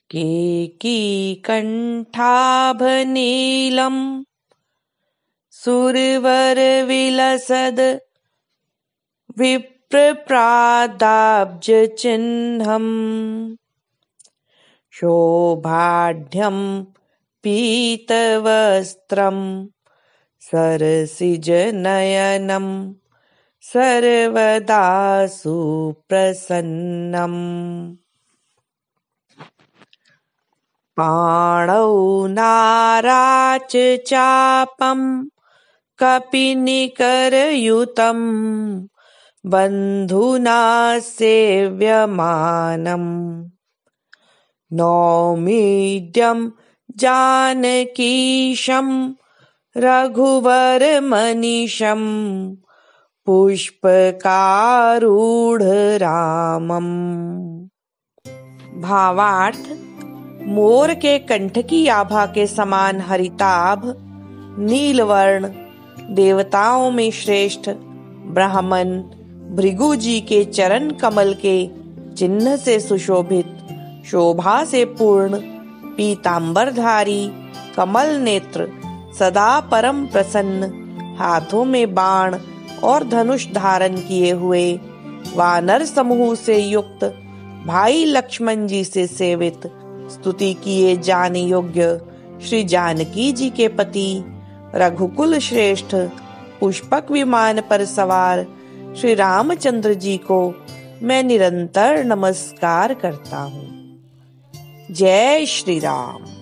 केकीकण्ठाभनीलम् सुरवरविलसद् विप्रप्रादाब्जचिह्नम् शोभाढ्यं पीतवस्त्रं सरसिजनयनं सर्वदा सुप्रसन्नम् पाणौ नाराचचापं कपिनिकरयुतं बन्धुना सेव्यमानम् नौमीड्यं जानकीशं रघुवरमनिशं पुष्पकारूढ़ रामम्। भावार्थ, मोर के कंठ की आभा के समान हरिताभ नीलवर्ण, देवताओं में श्रेष्ठ ब्राह्मण भृगु जी के चरण कमल के चिन्ह से सुशोभित, शोभा से पूर्ण, पीतांबरधारी, कमल नेत्र, सदा परम प्रसन्न, हाथों में बाण और धनुष धारण किए हुए, वानर समूह से युक्त, भाई लक्ष्मण जी से सेवित, स्तुति किए जाने योग्य श्री जानकी जी के पति, रघुकुल श्रेष्ठ, पुष्पक विमान पर सवार श्री रामचंद्र जी को मैं निरंतर नमस्कार करता हूँ। जय श्री राम।